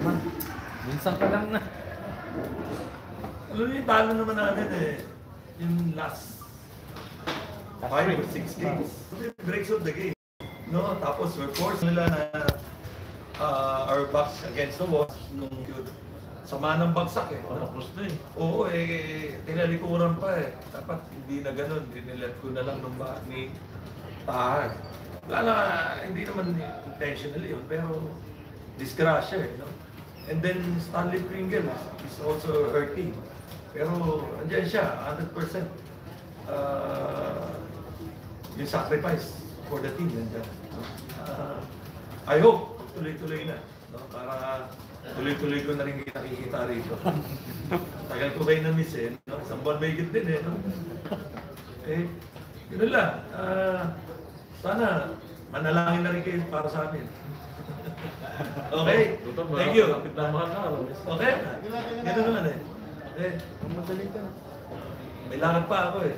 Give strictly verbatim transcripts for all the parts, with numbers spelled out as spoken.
naman. Minsan ka lang na. Ano yung talo naman natin eh, yung last five or six games. Breaks of the game. No, tapos we're forced nila na uh, our backs against the wall nung yun. Sama ng bagsak eh. Tapos na eh. Oo eh, tinalikuran pa eh. Dapat hindi na ganun, dinilet ko na lang nung ba ni Tahan. Wala na, hindi naman intentional yun, pero disgrasya eh. No? And then Stanley Pringle is also hurting. Pero andyan siya, one hundred percent. Uh, yung sacrifice for the team nandiyan. Uh, I hope tuloy-tuloy na. No? Para tuloy-tuloy ko na rin nakikita rito. Tagal ko ba yung na-miss eh. No? Isang buwan may din eh. No? Eh, yun lang. Uh, sana manalangin na rin kayo para sa amin. Okay? Thank you. Okay? Ito naman eh. Eh, magaling ka. May lakad pa ako eh.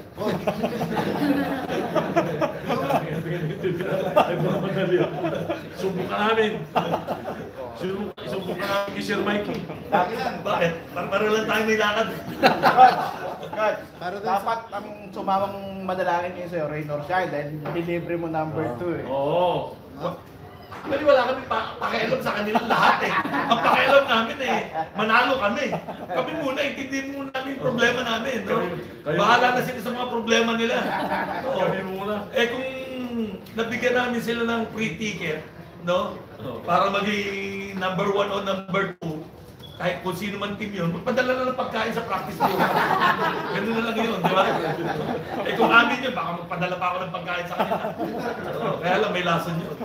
Sumbok ka namin. Sumbok ka namin kay Sir Mikey. Bakit? Para lang tayo may lakad. God, dapat ang sumamang madalangin kayo sa'yo, Rain or Shine, dahil delivery mo number two eh. Oo. Bali wala kami pa pakialam sa kanila lahat eh. Ang pakialam namin eh, manalo kami. Kami muna, intindihin muna namin yung problema namin. No? Bahala na sila sa mga problema nila. Oo. Kami muna. Eh kung nabigyan namin sila ng free ticket, no? Para maging number one o number two, kahit kung sino man team yun, magpadala na ng pagkain sa practice mo. Ganun na lang yun, di ba? Eh kung amin yun, baka magpadala pa ako ng pagkain sa kanila. Oh, kaya lang may lason yun.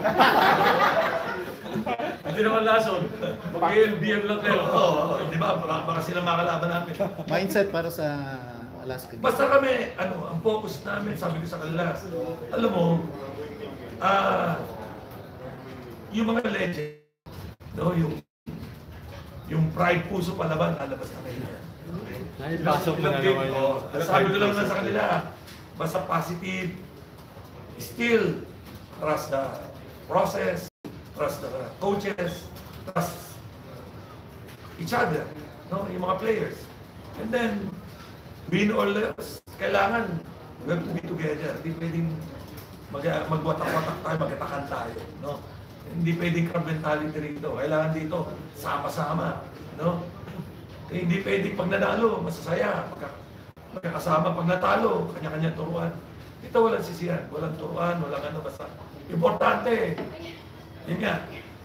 Hindi naman lason. Mag-L B M lang kayo. Oo, oh, di ba? Baka, baka sila makalaban namin. Mindset para sa Alaska. Basta kami, ano, ang focus namin, sabi ko sa kanila, alam mo, ah, uh, yung mga legend, no, yung yung pride puso palaban, lalabas na kayo. Dahil pasok na naman yun. Sabi ko lang na sa kanila, basta positive, still trust the process, trust the coaches, trust each other, no? Yung mga players. And then, win or lose, kailangan, we have to be together. Hindi pwedeng mag magwatak-watak tayo, magatakan tayo, no? Hindi pwedeng crab mentality rito. Kailangan dito, sama-sama. No? Eh, hindi pwedeng pag nanalo, masasaya. Magka, magkakasama pag natalo, kanya-kanya turuan. Dito walang sisiyan, walang turuan, walang ano, basta. Importante, yun nga,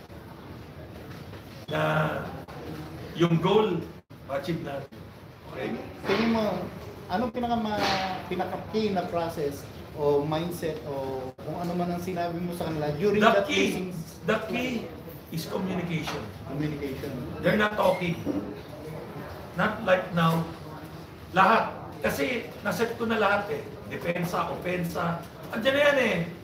na yung goal, ma-achieve natin. Okay? Tingin mo, anong pinaka pinaka-key na process o mindset o kung ano man ang sinabi mo sa kanila during the that key, facing the key is communication. communication? They're not talking. Not like now. Lahat. Kasi naset ko na lahat eh. Depensa, opensa. Andiyan na yan eh.